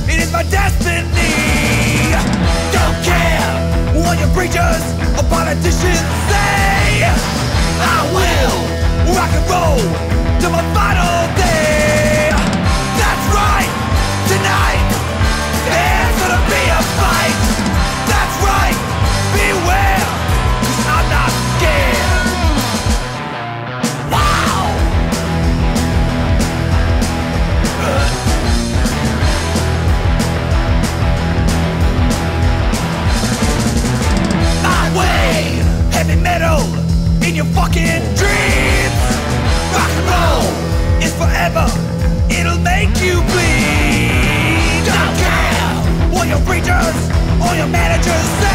it is my destiny. Don't care what your preachers or politicians say. I will rock and roll to my final day. That's right, tonight there's gonna be a fight. That's right, beware, 'cause I'm not scared. Wow! My way, heavy metal in your fucking dreams. Rock and roll is forever, it'll make you bleed. Don't care what your preachers or your managers say.